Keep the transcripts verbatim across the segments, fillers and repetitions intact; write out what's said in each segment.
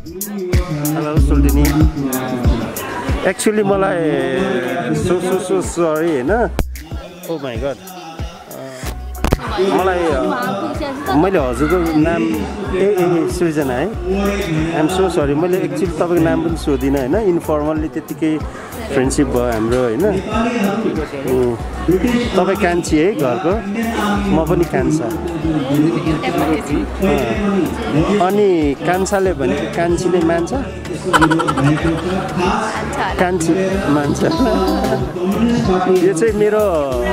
hello सोल्टिनी actually मलाई so so so sorry हैन ओ माई गॉड मलाई मैले हजुरको नाम ए ए सृजना है आइएम सो सरी मैले एक्चुअली तपाईँको नाम पनि सोधिनँ होइन इन्फर्मल्ली त्यतिकै फ्रेन्डसिप भयो हाम्रो होइन तपाईँ कान्छी है घरको म पनि कान्छा अनि कान्छाले भनेको कान्छीले मान्छ कान्छी मान्छ यो चाहिँ मेरो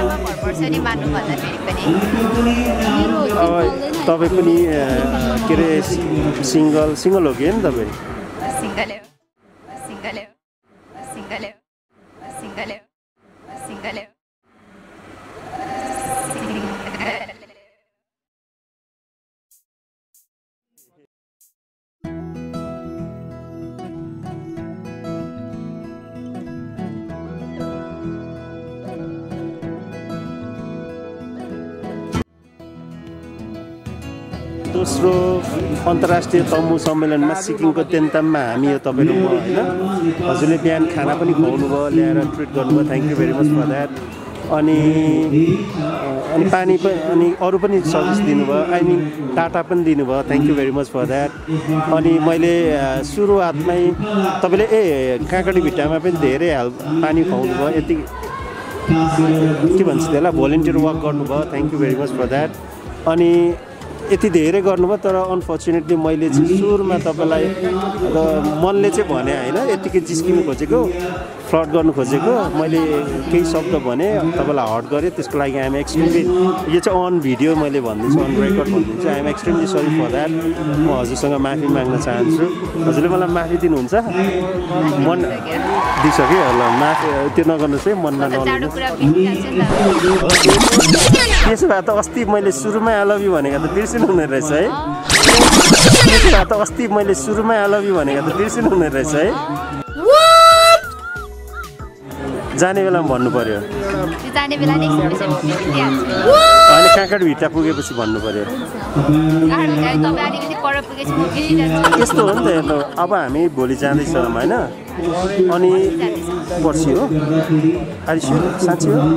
अब तपाईँ पनि के अरे सिङ्गल सिङ्गल हो कि होइन तपाईँ दोस्रो अन्तर्राष्ट्रिय तम्बु सम्मेलनमा सिक्किमको तेन्ताममा हामी यो तपाईँको म होइन हजुरले बिहान खाना पनि खुवाउनु भयो ल्याएर ट्रिट गर्नुभयो thank you very much for that अनि अनि पानी पनि अनि अरू पनि सर्भिस दिनुभयो आई मिन टाटा पनि दिनुभयो thank you very much for that अनि मैले सुरुवातमै तपाईँले ए काँकडी भिट्टामा पनि धेरै हाल पानी खुवाउनु भयो यति के भन्छ त्यसलाई भोलिन्टियर वर्क गर्नुभयो thank you very much for that अनि यति धेरै गर्नुभयो तर अनफर्चुनेटली मैले चाहिँ सुरुमा तपाईँलाई मनले चाहिँ भने होइन यतिकै जिस्किनु खोजेको फ्लड गर्नु खोजेको मैले केही शब्द भने तपाईँलाई हर्ट गरेँ त्यसको लागि आइएम एक्सट्रिमली यो चाहिँ अन भिडियो मैले भनिदिन्छु अन रेकर्ड भनिदिन्छु I'm extremely sorry for that म हजुरसँग माफी माग्न चाहन्छु हजुरले मलाई माफी दिनुहुन्छ मन दिइसक्यो ल माफी त्यो नगर्नुहोस् है मनमा नलिनु त्यसो भए त अस्ति मैले सुरुमै आई लभ यु भनेको त बिर्सिनु हुने रहेछ है त्यसो भए त अस्ति मैले सुरुमै आई लभ यु भनेको त बिर्सिनु हुने रहेछ है जाने बेलामा भन्नु पर्यो अनि काँकड भिट्टा पुगेपछि भन्नु पर्यो यस्तो हो नि त हेर्नु अब हामी भोलि जाँदैछौँ होइन अनि पर्सि हो आइसु साँच्ची हो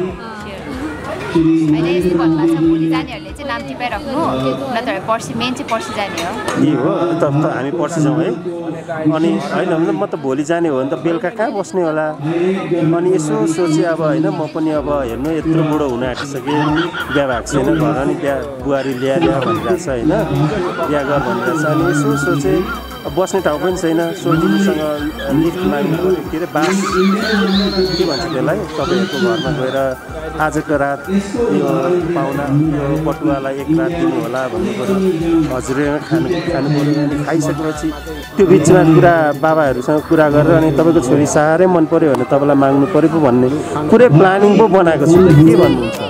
अहिले यस्तो भन्नुभएको छ भोलि जानेहरूले चाहिँ नाम टिपाइराख्नु नत्र पर्सि मेन चाहिँ पर्सि जाने हो यही हो त हामी पर्सि जाउँ है अनि होइन म त भोलि जाने हो भने त बेलुका कहाँ बस्ने होला अनि यसो सोचेँ अब होइन म पनि अब हेर्नु यत्रो बुढो हुन आँटिसकेँ बिहा भएको छैन घर अनि बिहा बुहारी ल्या ल्या भनिरहेछ होइन बिहा गर भनिरहेछ अनि यसो सोचेँ बस्ने ठाउँ पनि छैन सोल्टिनीसँग लिफ्ट माग्नु के अरे बाँस के भन्छ त्यसलाई तपाईँहरूको घरमा गएर आजको रात यो पाहुना यो बटुवालाई एक रात दिनु होला भन्नु पऱ्यो हजुरले खानु खानु पऱ्यो अनि खाइसकेपछि त्यो बिचमा कुरा बाबाहरूसँग कुरा गरेर अनि तपाईँको छोरी साह्रै मन पऱ्यो भने तपाईँलाई माग्नु पऱ्यो पो भन्ने पुरै प्लानिङ पो बनाएको छु के भन्नुहुन्छ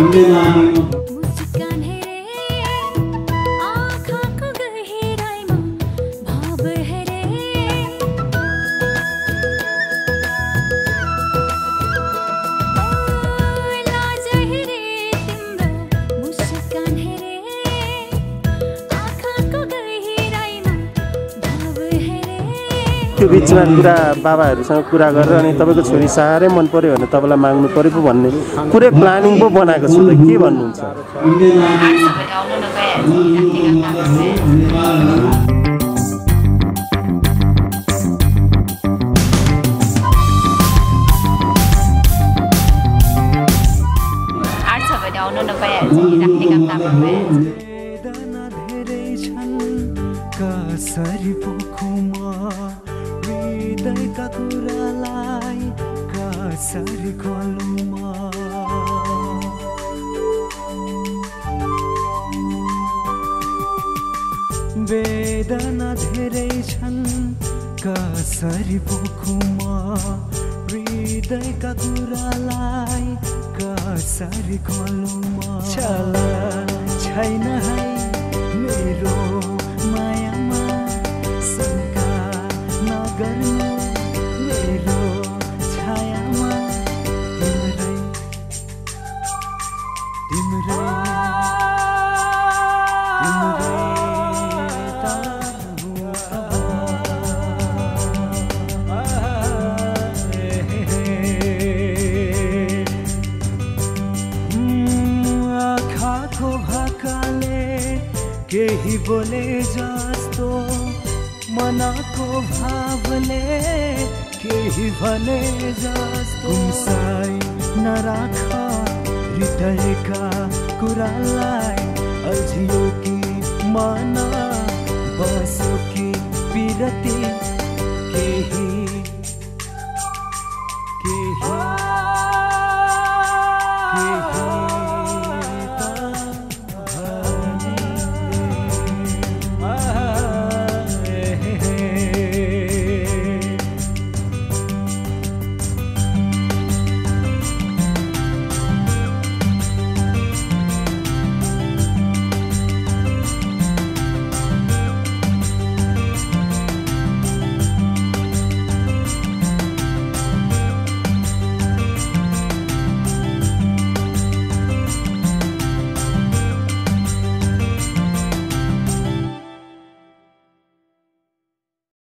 त्यो बिचमा कुरा बाबाहरूसँग कुरा गरेर अनि तपाईँको छोरी साह्रै मन पऱ्यो भने तपाईँलाई माग्नु पऱ्यो पो भन्ने पुरै प्लानिङ पो बनाएको छु त के भन्नुहुन्छ हृदयका कुरालाई कसरी खोलुमा वेदना धेरै छन् कसरी पोखुमा हृदयका कुरालाई कसरी खोलुमा चला छैन है मेरो मायामा शङ्का नगर्नु मेरो छायामा तिम्रै तिम्रै तिम्रै केही बोले जस्तो मनको भावले केही भने जस्तो गुम्साई नराख हृदयका कुरालाई अल्झियो कि मन बस्यो कि पिरती केही केही